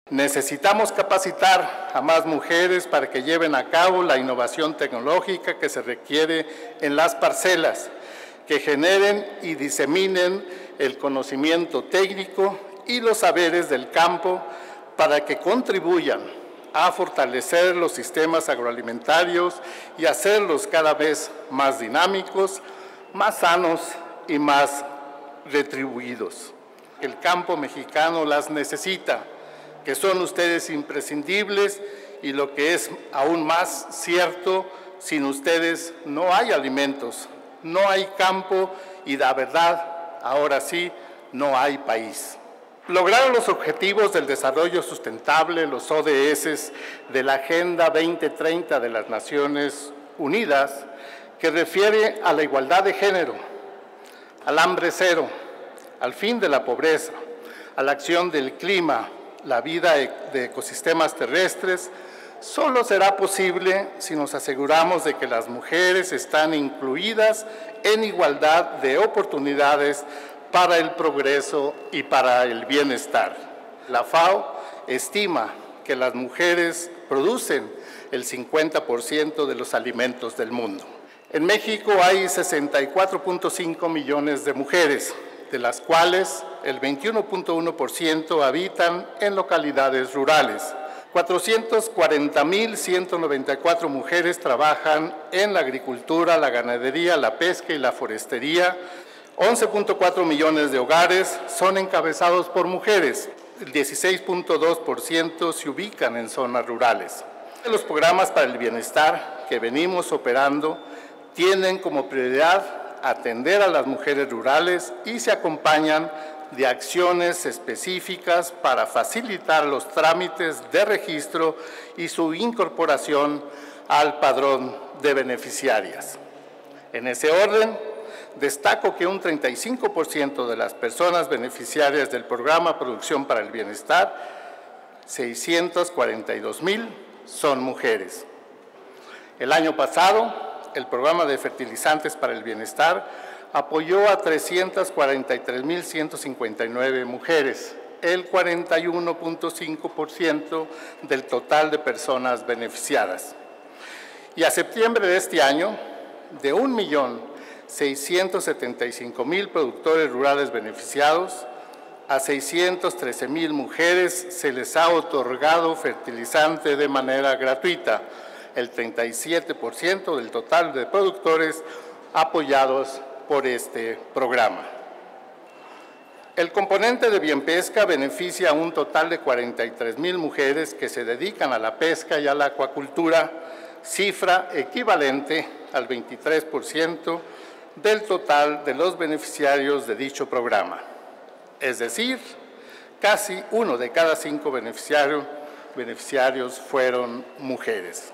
Necesitamos capacitar a más mujeres para que lleven a cabo la innovación tecnológica que se requiere en las parcelas, que generen y diseminen el conocimiento técnico y los saberes del campo para que contribuyan a fortalecer los sistemas agroalimentarios y hacerlos cada vez más dinámicos, más sanos y más retribuidos. El campo mexicano las necesita, que son ustedes imprescindibles, y lo que es aún más cierto, sin ustedes no hay alimentos, no hay campo y la verdad, ahora sí, no hay país. Lograr los objetivos del desarrollo sustentable, los ODS de la Agenda 2030 de las Naciones Unidas, que refiere a la igualdad de género, al hambre cero, al fin de la pobreza, a la acción del clima, la vida de ecosistemas terrestres, solo será posible si nos aseguramos de que las mujeres están incluidas en igualdad de oportunidades para el progreso y para el bienestar. La FAO estima que las mujeres producen el 50% de los alimentos del mundo. En México hay 64.5 millones de mujeres, de las cuales el 21.1% habitan en localidades rurales. 440.194 mujeres trabajan en la agricultura, la ganadería, la pesca y la forestería. 11.4 millones de hogares son encabezados por mujeres. El 16.2% se ubican en zonas rurales. Los programas para el bienestar que venimos operando tienen como prioridad atender a las mujeres rurales y se acompañan de acciones específicas para facilitar los trámites de registro y su incorporación al padrón de beneficiarias. En ese orden, destaco que un 35% de las personas beneficiarias del programa Producción para el Bienestar, 642,000, son mujeres. El año pasado, el programa de fertilizantes para el bienestar apoyó a 343.159 mujeres, el 41.5% del total de personas beneficiadas. Y a septiembre de este año, de 1.675.000 productores rurales beneficiados, a 613.000 mujeres se les ha otorgado fertilizante de manera gratuita, el 37% del total de productores apoyados por este programa. El componente de Bienpesca beneficia a un total de 43.000 mujeres que se dedican a la pesca y a la acuacultura, cifra equivalente al 23% del total de los beneficiarios de dicho programa. Es decir, casi 1 de cada 5 beneficiarios fueron mujeres.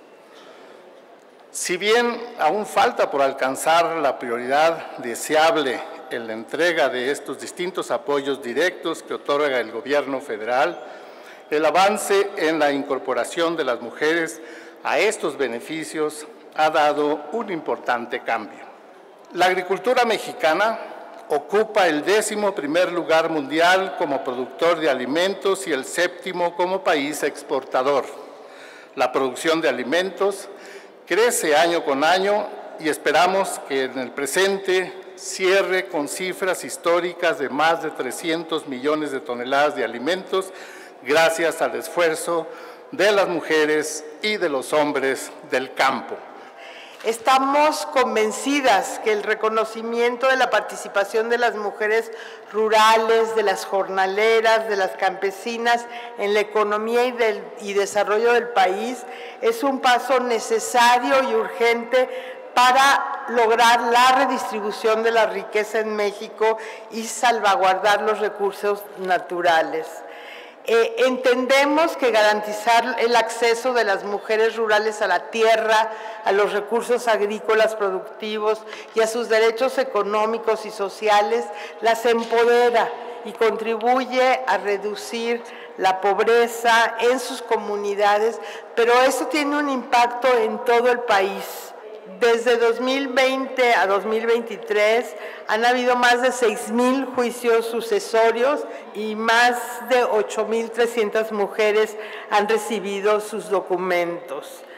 Si bien aún falta por alcanzar la prioridad deseable en la entrega de estos distintos apoyos directos que otorga el gobierno federal, el avance en la incorporación de las mujeres a estos beneficios ha dado un importante cambio. La agricultura mexicana ocupa el 11º lugar mundial como productor de alimentos y el 7º como país exportador. La producción de alimentos crece año con año y esperamos que en el presente cierre con cifras históricas de más de 300 millones de toneladas de alimentos gracias al esfuerzo de las mujeres y de los hombres del campo. Estamos convencidas que el reconocimiento de la participación de las mujeres rurales, de las jornaleras, de las campesinas en la economía y desarrollo del país es un paso necesario y urgente para lograr la redistribución de la riqueza en México y salvaguardar los recursos naturales. Entendemos que garantizar el acceso de las mujeres rurales a la tierra, a los recursos agrícolas productivos y a sus derechos económicos y sociales las empodera y contribuye a reducir la pobreza en sus comunidades, pero eso tiene un impacto en todo el país. Desde 2020 a 2023 han habido más de 6,000 juicios sucesorios y más de 8,300 mujeres han recibido sus documentos.